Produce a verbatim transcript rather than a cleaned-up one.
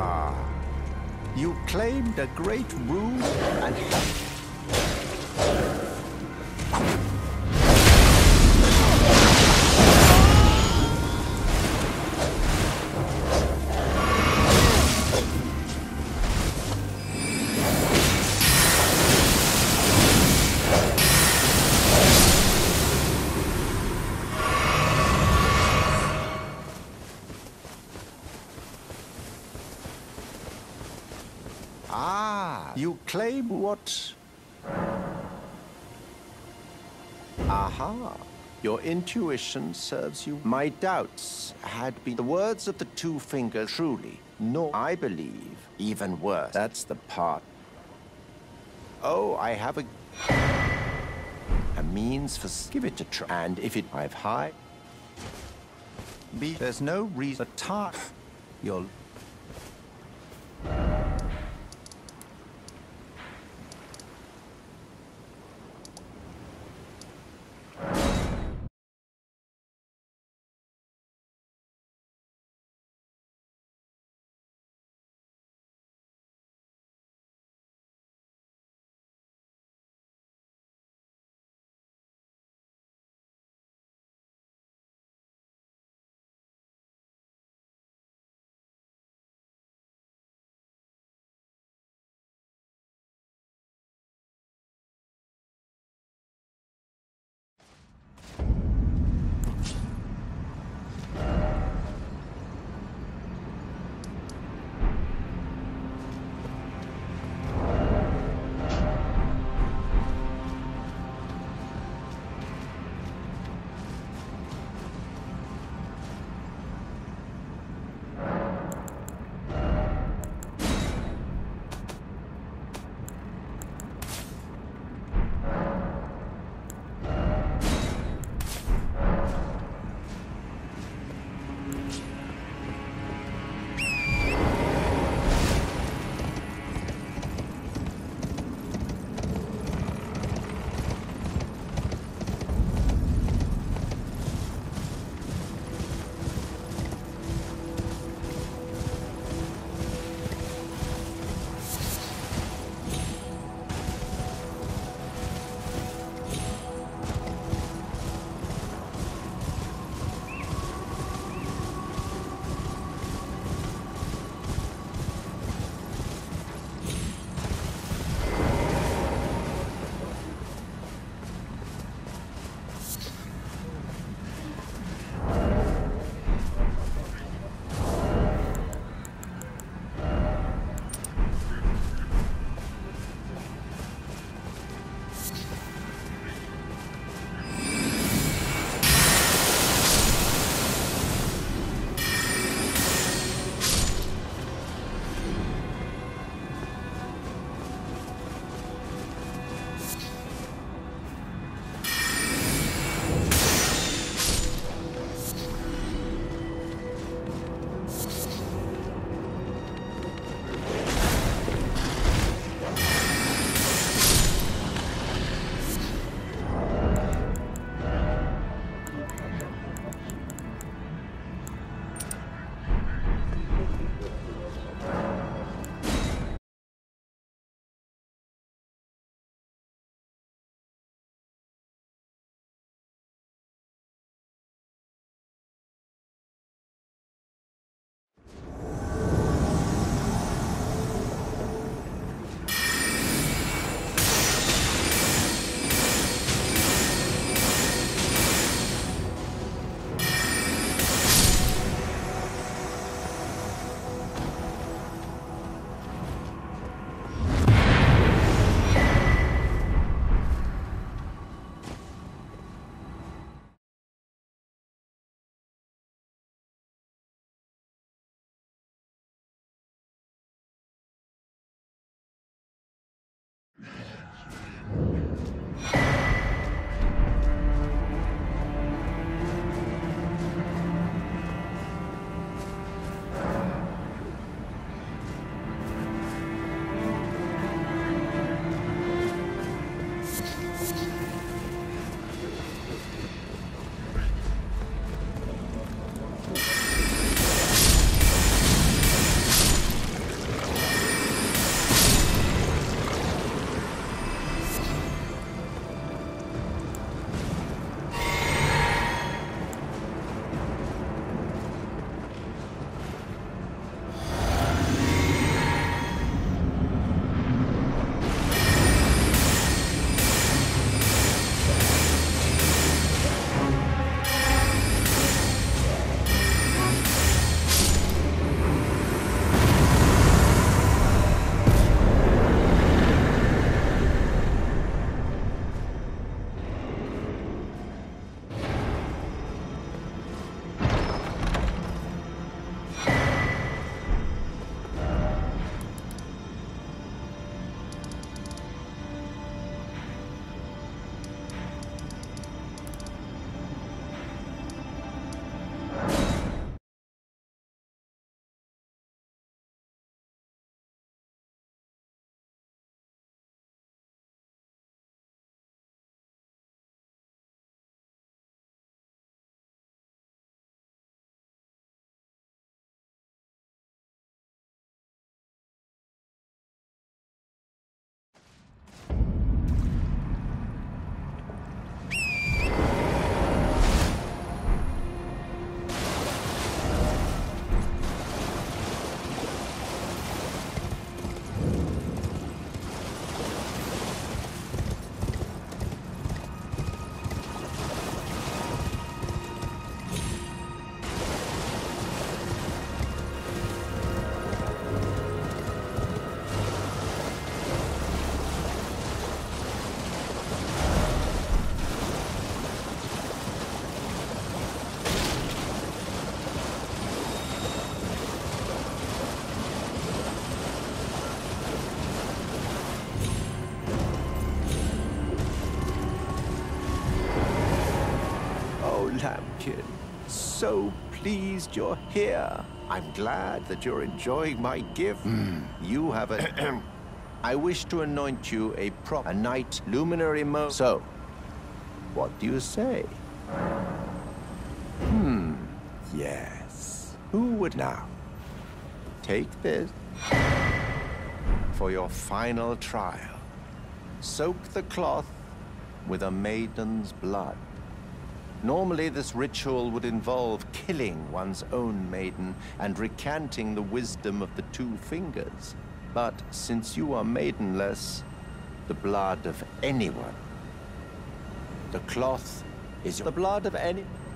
You claimed a great rune and have... Ah, you claim what? Aha. Your intuition serves you. My doubts had been the words of the two fingers truly. Nor, I believe, even worse. That's the part. Oh, I have a... a means for... Give it a try. And if it... I've high... Be... There's no reason... to tar... You'll... so pleased you're here. I'm glad that you're enjoying my gift. Mm. You have a... I wish to anoint you a prop, a knight luminary mo... So, what do you say? Hmm, yes. Who would now? Take this for your final trial. Soak the cloth with a maiden's blood. Normally, this ritual would involve killing one's own maiden and recanting the wisdom of the two fingers. But since you are maidenless, the blood of anyone, the cloth is the blood of any...